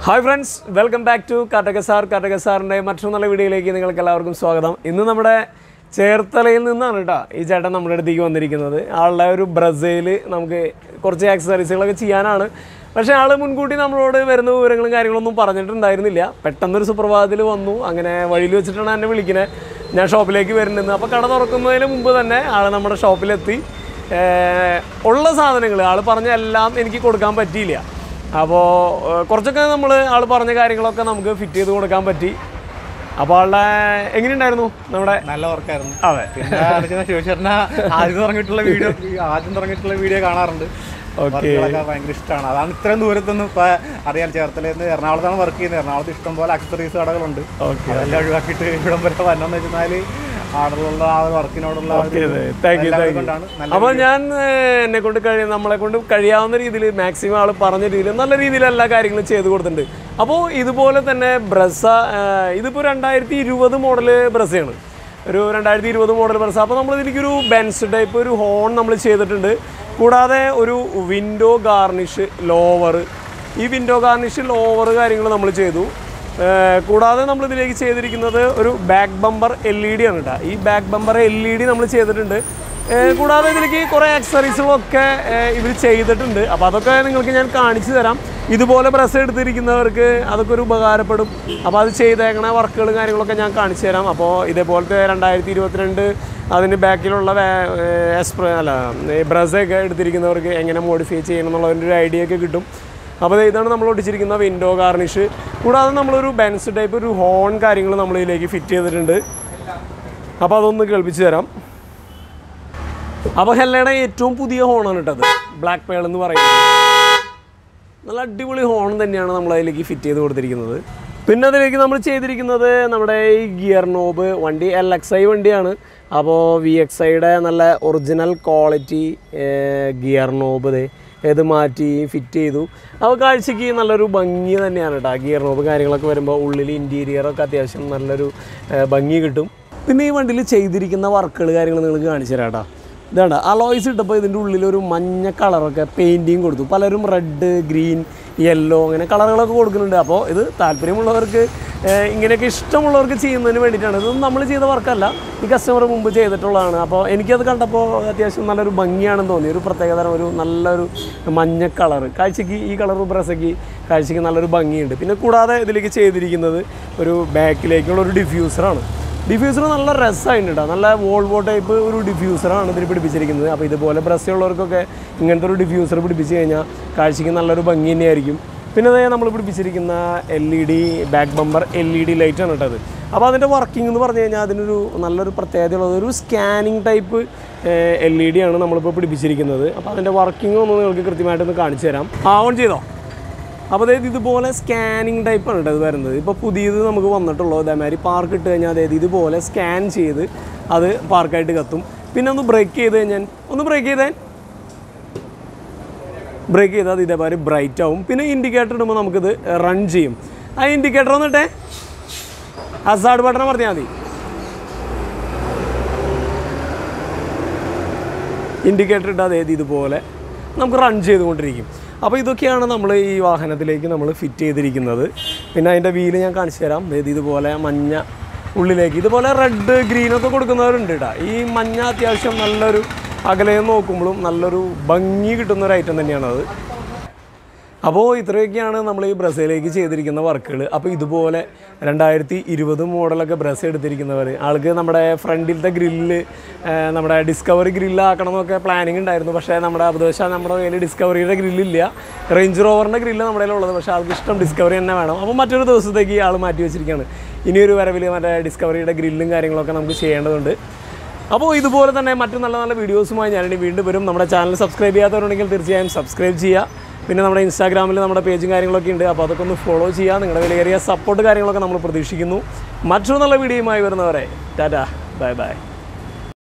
Hi friends, welcome back to Katakasarന്റെ മറ്റൊരു നല്ല വീഡിയോയിലേക്ക് നിങ്ങൾക്ക് എല്ലാവർക്കും സ്വാഗതം. ഇന്ന് നമ്മുടെ ചേർത്തലയിൽ നിന്നാണ് കേട്ടോ ഈ ചേട്ടൻ നമ്മുടെ അടുത്തേക്ക് വന്നിരിക്കുന്നത്. ആളുടെ ഒരു ബ്രസയിൽ നമുക്ക് കുറച്ച് ആക്സസറീസുകളൊക്കെ ചെയ്യാനാണ്. പക്ഷേ ആൾ മുൻകൂട്ടി നമ്മളോട് വരുന്ന വിവരങ്ങളും കാര്യങ്ങളൊന്നും പറഞ്ഞിട്ടുണ്ടായിരുന്നില്ല. പെട്ടെന്നൊരു സുപ്രഭാതത്തിൽ വന്നു. അങ്ങനെ വഴിയിൽ വെച്ചിട്ടാണ് എന്നെ വിളിക്കുന്നത്. ഞാൻ ഷോപ്പിലേക്ക് വരുന്നത്. അപ്പോൾ കട തുറക്കുന്നതിന് മുമ്പ് തന്നെ ആൾ നമ്മുടെ ഷോപ്പിലെത്തി. ഉള്ള സാധനങ്ങൾ ആൾ പറഞ്ഞ എല്ലാം എനിക്ക് കൊടുക്കാൻ പറ്റിയില്ല. അപ്പോൾ കുറച്ചൊക്കെ നമ്മൾ ആൾ പറഞ്ഞ കാര്യങ്ങളൊക്കെ നമുക്ക് ഫിറ്റ് ചെയ്ത് കൊടുക്കാൻ പറ്റി. അപ്പോൾ ആളുടെ എങ്ങനെയുണ്ടായിരുന്നു? നമ്മുടെ നല്ല വർക്കായിരുന്നു. അതെ, പിന്നെ ശിവശേഷന ആദ്യം തുടങ്ങിയിട്ടുള്ള വീഡിയോ കാണാറുണ്ട്. ഭയങ്കര ഇഷ്ടമാണ്. അതാണ് ഇത്രയും ദൂരത്തൊന്നും ഇപ്പൊ അറിയാൻ ചേർത്തലയിൽ നിന്ന് എറണാകുളത്താണ് വർക്ക് ചെയ്യുന്നത്. എറണാകുളത്ത് ഇഷ്ടംപോലെ അക്സസറീസ് കടകളുണ്ട്. അതെല്ലാം ഒഴിവാക്കിയിട്ട് ഇവിടം വരെ വരണമെന്ന് വെച്ചാൽ ആളുകളുള്ള ആ വർക്കിനോടുള്ള. അപ്പോൾ ഞാൻ നമ്മളെ കൊണ്ട് കഴിയാവുന്ന രീതിയിൽ മാക്സിമം ആൾ പറഞ്ഞ രീതിയിൽ നല്ല രീതിയിൽ എല്ലാ കാര്യങ്ങളും ചെയ്ത് കൊടുത്തിട്ടുണ്ട്. അപ്പോൾ ഇതുപോലെ തന്നെ ബ്രസ, ഇതിപ്പോൾ 2020 മോഡൽ ബ്രസയാണ്, ഒരു 2020 മോഡൽ ബ്രസ. അപ്പോൾ നമ്മളിതിലേക്കൊരു ബെൻസ് ടൈപ്പ് ഒരു ഹോൺ നമ്മൾ ചെയ്തിട്ടുണ്ട്. കൂടാതെ ഒരു വിൻഡോ ഗാർണിഷ് ലോവർ, ഈ വിൻഡോ ഗാർണിഷ് ലോവർ കാര്യങ്ങൾ നമ്മൾ ചെയ്തു. കൂടാതെ നമ്മളിതിലേക്ക് ചെയ്തിരിക്കുന്നത് ഒരു ബാക്ക് ബമ്പർ LED ആണ് കേട്ടോ. ഈ ബാക്ക് ബമ്പർ LED നമ്മൾ ചെയ്തിട്ടുണ്ട്. കൂടാതെ ഇതിലേക്ക് കുറേ ആക്സസറീസുകളൊക്കെ ഇവർ ചെയ്തിട്ടുണ്ട്. അപ്പോൾ അതൊക്കെ നിങ്ങൾക്ക് ഞാൻ കാണിച്ചു തരാം. ഇതുപോലെ ബ്രസ് എടുത്തിരിക്കുന്നവർക്ക് അതൊക്കെ ഒരു ഉപകാരപ്പെടും. അപ്പോൾ അത് ചെയ്തേക്കണ വർക്കുകളും കാര്യങ്ങളൊക്കെ ഞാൻ കാണിച്ചു തരാം. അപ്പോൾ ഇതേപോലത്തെ 2022 അതിന് ബാക്കിലുള്ള ബ്രസ്സൊക്കെ എടുത്തിരിക്കുന്നവർക്ക് എങ്ങനെ മോഡിഫൈ ചെയ്യണം എന്നുള്ളതിൻ്റെ ഒരു ഐഡിയ ഒക്കെ കിട്ടും. അപ്പോൾ ഇതാണ് നമ്മൾ ഒട്ടിച്ചിരിക്കുന്ന വിൻഡോ ഗാർണിഷ്. കൂടാതെ നമ്മളൊരു ബെൻസ് ടൈപ്പ് ഒരു ഹോൺ കാര്യങ്ങൾ നമ്മളിതിലേക്ക് ഫിറ്റ് ചെയ്തിട്ടുണ്ട്. അപ്പോൾ അതൊന്ന് കേൾപ്പിച്ച് തരാം. അപ്പോൾ ഹെല്ലയുടെ ഏറ്റവും പുതിയ ഹോണാണ് കേട്ടത്, ബ്ലാക്ക് പേൾ എന്ന് പറയുന്നത്. നല്ല അടിപൊളി ഹോൺ തന്നെയാണ് നമ്മളതിലേക്ക് ഫിറ്റ് ചെയ്ത് കൊടുത്തിരിക്കുന്നത്. പിന്നെ അതിലേക്ക് നമ്മൾ ചെയ്തിരിക്കുന്നത് നമ്മുടെ ഈ ഗിയർ നോബ്. വണ്ടി LXI വണ്ടിയാണ്. അപ്പോൾ VXIയുടെ നല്ല ഒറിജിനൽ ക്വാളിറ്റി ഗിയർ നോബ് ഇത് മാറ്റി ഫിറ്റ് ചെയ്തു. അപ്പോൾ കാഴ്ചയ്ക്ക് നല്ലൊരു ഭംഗി തന്നെയാണ് കേട്ടോ. ഗിയർ നോബ് കാര്യങ്ങളൊക്കെ വരുമ്പോൾ ഉള്ളിൽ ഇൻറ്റീരിയറൊക്കെ അത്യാവശ്യം നല്ലൊരു ഭംഗി കിട്ടും. പിന്നെ ഈ വണ്ടിയിൽ ചെയ്തിരിക്കുന്ന വർക്കുകൾ കാര്യങ്ങൾ നിങ്ങൾക്ക് കാണിച്ചു തരാം കേട്ടോ. ഇതാണ് അലോയ്സ് ഇട്ടപ്പോൾ ഇതിൻ്റെ ഉള്ളിലൊരു മഞ്ഞ കളറൊക്കെ പെയിൻറ്റിങ് കൊടുത്തു. പലരും റെഡ്, ഗ്രീൻ, യെല്ലോ അങ്ങനെ കളറുകളൊക്കെ കൊടുക്കുന്നുണ്ട്. അപ്പോൾ ഇത് താല്പര്യമുള്ളവർക്ക്, ഇങ്ങനെയൊക്കെ ഇഷ്ടമുള്ളവർക്ക് ചെയ്യുന്നതിന് വേണ്ടിയിട്ടാണ്. ഇതൊന്നും നമ്മൾ ചെയ്ത വർക്കല്ല, ഈ കസ്റ്റമർ മുമ്പ് ചെയ്തിട്ടുള്ളതാണ്. അപ്പോൾ എനിക്കത് കണ്ടപ്പോൾ അത്യാവശ്യം നല്ലൊരു ഭംഗിയാണെന്ന് തോന്നി. ഒരു പ്രത്യേകതരം ഒരു നല്ലൊരു മഞ്ഞ കളറ് കാഴ്ചയ്ക്ക്, ഈ കളർ ബ്രസ്സയ്ക്ക് കാഴ്ചയ്ക്ക് നല്ലൊരു ഭംഗിയുണ്ട്. പിന്നെ കൂടാതെ ഇതിലേക്ക് ചെയ്തിരിക്കുന്നത് ഒരു ബാക്കിലേക്കുള്ള ഒരു ഡിഫ്യൂസറാണ്. ഡിഫ്യൂസർ നല്ല രസമായിട്ടുണ്ട് കേട്ടോ. നല്ല വോൾവോ ടൈപ്പ് ഒരു ഡിഫ്യൂസറാണ് ഇതിൽ പിടിപ്പിച്ചിരിക്കുന്നത്. അപ്പോൾ ഇതുപോലെ ബ്രസ്സുള്ളവർക്കൊക്കെ ഇങ്ങനത്തെ ഒരു ഡിഫ്യൂസർ പിടിപ്പിച്ച് കഴിഞ്ഞാൽ കാഴ്ചയ്ക്ക് നല്ലൊരു ഭംഗി തന്നെയായിരിക്കും. പിന്നെ അതേ നമ്മൾ പിടിപ്പിച്ചിരിക്കുന്ന LED ബാക്ക് ബമ്പർ LED ലൈറ്റാണ് കേട്ടത്. അപ്പോൾ അതിൻ്റെ വർക്കിംഗ് എന്ന് പറഞ്ഞു കഴിഞ്ഞാൽ അതിനൊരു നല്ലൊരു പ്രത്യേകതയുള്ളത് ഒരു സ്കാനിങ് ടൈപ്പ് LED ആണ് നമ്മളിപ്പോൾ പിടിപ്പിച്ചിരിക്കുന്നത്. അപ്പോൾ അതിൻ്റെ വർക്കിംഗ് ഒന്ന് നിങ്ങൾക്ക് കൃത്യമായിട്ടൊന്ന് കാണിച്ചു തരാം. ഓൺ ചെയ്തോ? അപ്പോൾ അതായത് ഇതുപോലെ സ്കാനിങ് ടൈപ്പാണ് കേട്ടോ ഇത് വരുന്നത്. ഇപ്പോൾ പുതിയത് നമുക്ക് വന്നിട്ടുള്ളൂ. അതേമാതിരി പാർക്ക് ഇട്ട് കഴിഞ്ഞാൽ അതായത് ഇതുപോലെ സ്കാൻ ചെയ്ത് അത് പാർക്കായിട്ട് കത്തും. പിന്നെ ഒന്ന് ബ്രേക്ക് ചെയ്ത് കഴിഞ്ഞാൽ ബ്രേക്ക് ചെയ്താൽ അത് ഇതേമാതിരി ബ്രൈറ്റ് ആവും. പിന്നെ ഇൻഡിക്കേറ്റർ ഇടുമ്പോൾ നമുക്കിത് റൺ ചെയ്യും. ആ ഇൻഡിക്കേറ്റർ വന്നിട്ടേ ഹസാർഡ് ബട്ടൺ പറഞ്ഞാൽ മതി. ഇൻഡിക്കേറ്റർ ഇട്ടാൽ അതായത് ഇതുപോലെ നമുക്ക് റൺ ചെയ്തുകൊണ്ടിരിക്കും. അപ്പോൾ ഇതൊക്കെയാണ് നമ്മൾ ഈ വാഹനത്തിലേക്ക് നമ്മൾ ഫിറ്റ് ചെയ്തിരിക്കുന്നത്. പിന്നെ അതിൻ്റെ വീല് ഞാൻ കാണിച്ചു തരാം. അതായത് ഇതുപോലെ മഞ്ഞ ഉള്ളിലേക്ക് ഇതുപോലെ റെഡ്, ഗ്രീനൊക്കെ കൊടുക്കുന്നവരുണ്ട് കേട്ടോ. ഈ മഞ്ഞ അത്യാവശ്യം നല്ലൊരു അകലെ നോക്കുമ്പോഴും നല്ലൊരു ഭംഗി കിട്ടുന്നൊരു ഐറ്റം തന്നെയാണത്. അപ്പോൾ ഇത്രയൊക്കെയാണ് നമ്മൾ ഈ ബ്രസയിലേക്ക് ചെയ്തിരിക്കുന്ന വർക്കുകൾ. അപ്പോൾ ഇതുപോലെ 2020 മോഡലൊക്കെ ബ്രസ് എടുത്തിരിക്കുന്നവർ, ആൾക്ക് നമ്മുടെ ഫ്രണ്ടിലത്തെ ഗ്രില്ല് നമ്മുടെ ഡിസ്കവറി ഗ്രില്ലാക്കണം എന്നൊക്കെ പ്ലാനിങ് ഉണ്ടായിരുന്നു. പക്ഷേ നമ്മുടെ അബദ്ധവശാൽ നമ്മുടെ കയ്യിൽ ഡിസ്കവറിയുടെ ഗ്രില്ലില്ല. റേഞ്ച് റോവറിൻ്റെ ഗ്രില്ല് നമ്മുടെ കയ്യിലുള്ളത്. പക്ഷേ ആൾക്ക് ഇഷ്ടം ഡിസ്കവറി തന്നെ വേണം. അപ്പോൾ മറ്റൊരു ദിവസത്തേക്ക് ആൾ മാറ്റി വെച്ചിരിക്കുകയാണ്. ഇനിയൊരു വരവിൽ മറ്റേ ഡിസ്കവറിയുടെ ഗ്രില്ലും കാര്യങ്ങളൊക്കെ നമുക്ക് ചെയ്യേണ്ടതുണ്ട്. അപ്പോൾ ഇതുപോലെ തന്നെ മറ്റു നല്ല നല്ല വീഡിയോസുമായി ഞാനിനി വീണ്ടും വരും. നമ്മുടെ ചാനൽ സബ്സ്ക്രൈബ് ചെയ്യാത്തവരുണ്ടെങ്കിൽ തീർച്ചയായും സബ്സ്ക്രൈബ് ചെയ്യുക. പിന്നെ നമ്മുടെ ഇൻസ്റ്റാഗ്രാമിൽ നമ്മുടെ പേജും കാര്യങ്ങളൊക്കെ ഉണ്ട്. അപ്പോൾ അതൊക്കെ ഒന്ന് ഫോളോ ചെയ്യുക. നിങ്ങളുടെ വിലയേറിയ സപ്പോർട്ട് കാര്യങ്ങളൊക്കെ നമ്മൾ പ്രതീക്ഷിക്കുന്നു. മറ്റൊരു നല്ല വീഡിയോയുമായി വരുന്നവരെ ടാറ്റാ, ബൈ ബൈ.